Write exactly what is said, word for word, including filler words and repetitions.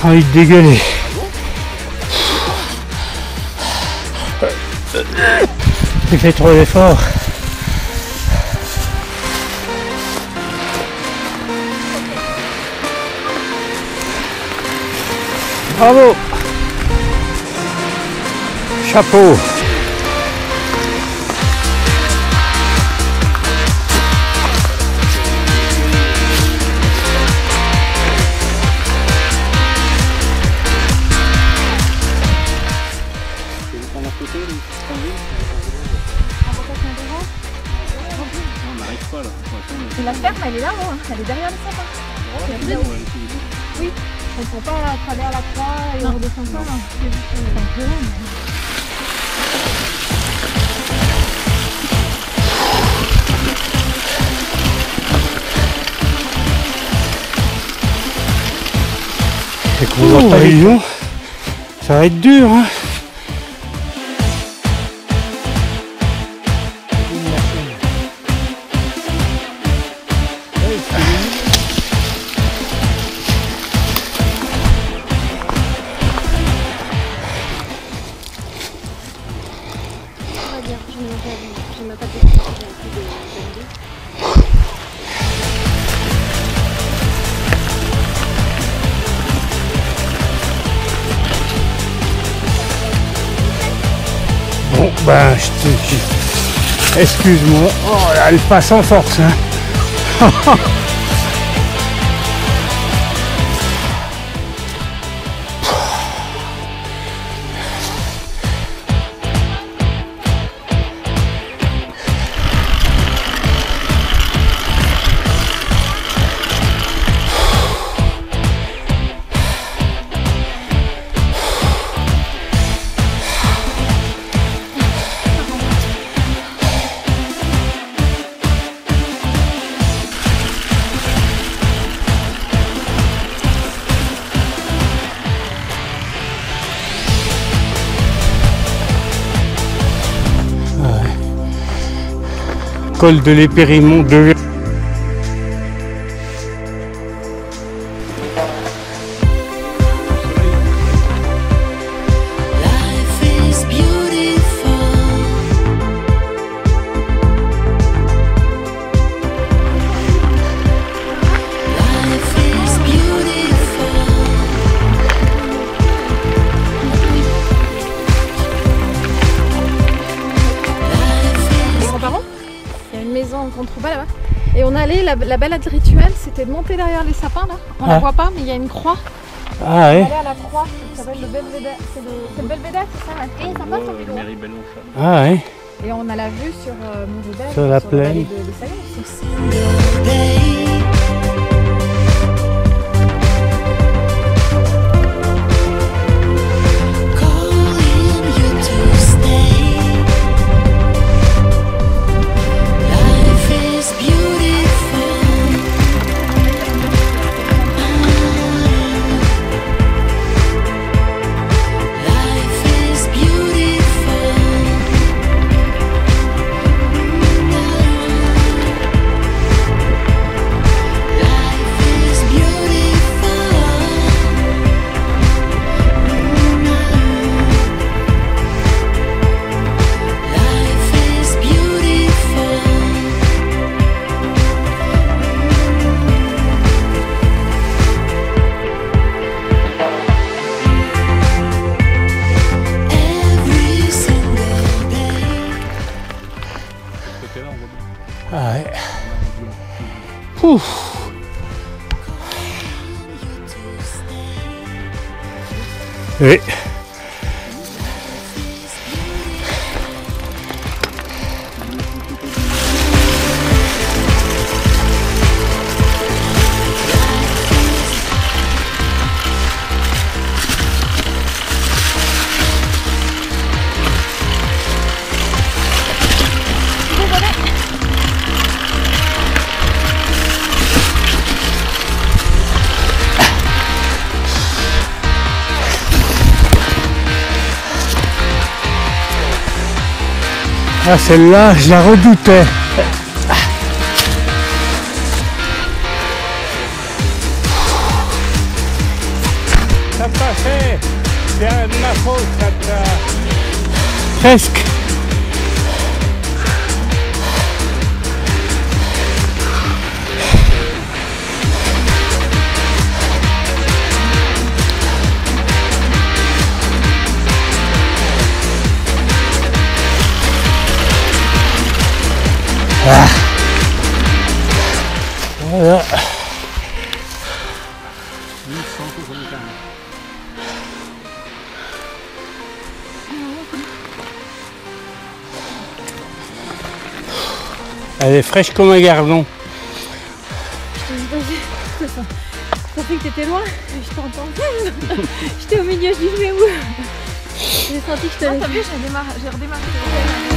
envie de dégueuler. J'ai fait trop d'efforts. Bravo. Chapeau. Et la ferme, elle est là-haut, hein. Elle est derrière le sapin. Oui, on ne peut pas à travers la croix et on redescend pas. Là. C'est qu'on voit pas les gens. Ça va être dur, hein. Bon, ben, je te dis, excuse-moi, oh, elle passe en force, hein. Col de l'Épérimont deux. En contrebas là-bas. Et on allait, la, la balade rituelle, c'était de monter derrière les sapins là. On ah. la voit pas, mais il y a une croix. Ah ouais. On allait à la croix, ça s'appelle le belvédère. C'est le, le belvédère, c'est ça? Et ça passe en vélo. Ah ouais. Et on a la vue sur euh, Montrébert, sur la sur plaine. La vallée de, de Saillon aussi. Ah ouais. Ouf. Oui. Ah, celle-là, je la redoutais. c'est de ma faute, ça t'a... Presque. Ah. Voilà. Elle est fraîche comme un gardon. Je pensais que t'étais loin, je t'entends. J'étais au milieu, je dis je vais où? J'ai senti que je te laissais. Ah, t'as vu, j'ai redémarré.